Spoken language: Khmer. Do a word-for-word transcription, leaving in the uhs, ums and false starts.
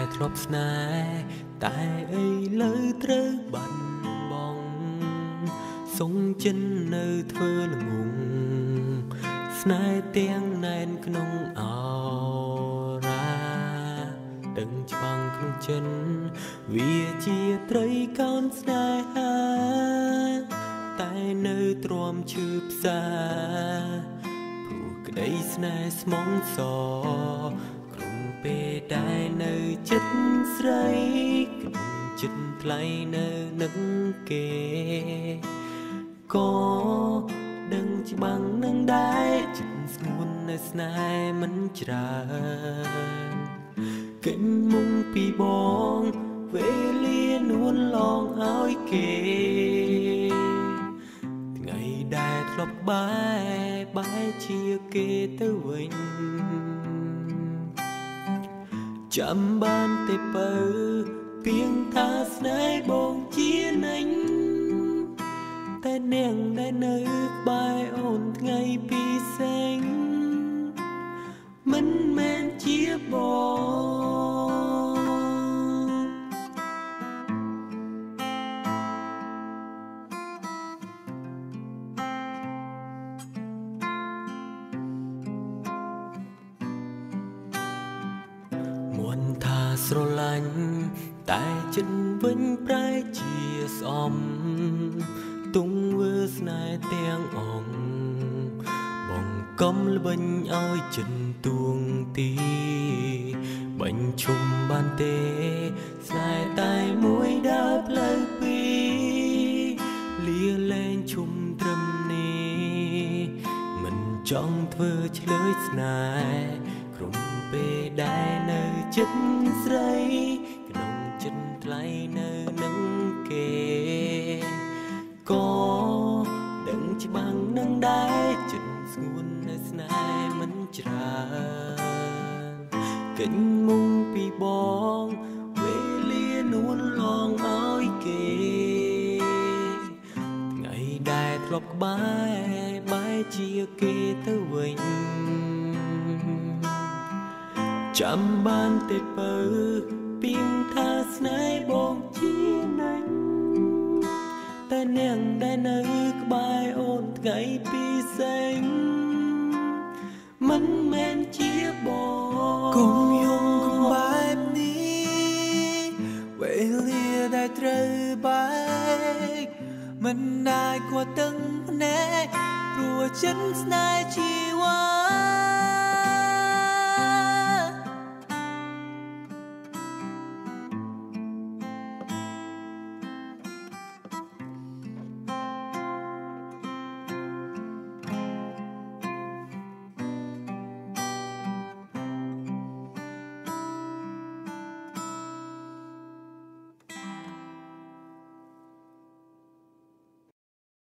ធ្លាប់ស្នេហ៍តែឥឡូវត្រូវបាត់បង់សងចិននៅធ្វើល្ងងស្នេហ៍ទាំងណែនក្នុងអរាដឹងច្បាំងក្នុងចិនវាជាត្រីកោនស្នេហាតែនៅទ្រាំឈឺផ្សាព្រោះក្តីស្នេហ៍ស្មងសក្នុងពេលដែលនៅចិត្តស្រីក្នុងចិត្តថ្លៃនៅនឹងគេក៏ដឹងច្បាំងនឹងដែរចិត្តស្ងួននៅស្នេហ៍មិនច្រើនកិញមុំពីបងវេលានួនឡងឲ្យគេថ្ងៃដែលធ្លាប់បែបែជាគេទៅវិញចាំបានទេបើពីងថាស្នេហ៍បងជានិញតែនាងដែលនៅក្បែរអូនថ្ងៃពីសេងមិនមែនជាបងមុនថាស្រឡាញ់តែចិត្តវិញប្រែជាស្អំទុំវើស្នេហ៍ទាំងអង្គបង្កុំល្បិញឲ្យចិត្តទួងទីបញ្ឈុំបានទេស្នេហ៍តែមួយដើរផ្លូវពីរលាលែងឈុំត្រឹមនេះមិនចង់ធ្វើឆ្លើយស្នេហ៍ក្រុមពេលដែលនៅចិត្តស្រីក្នុងចិត្តថ្លៃនៅនឹងគេក៏ដឹងច្បាំងនឹងដែរចិត្តស្ងួននៅស្នេហ៍មិនច្រើនកិញមុំពីបងវេលានួនឡងឲ្យគេថ្ងៃដែលធ្លាប់ក្បែរបែរជាគេទៅវិញចាំបានទេបើពីងថាស្នេហ៍បងជាណាញ់តែនាងដែលនៅក្បែរអូនថ្ងៃពីសេងមិនមែនជាបងកុំយំកុំបែបនេះវេលាដែលត្រូវបែកមិនได้គាត់ទាំងភ្នែកព្រោះចិត្តស្នេហ៍ជីវ៉ា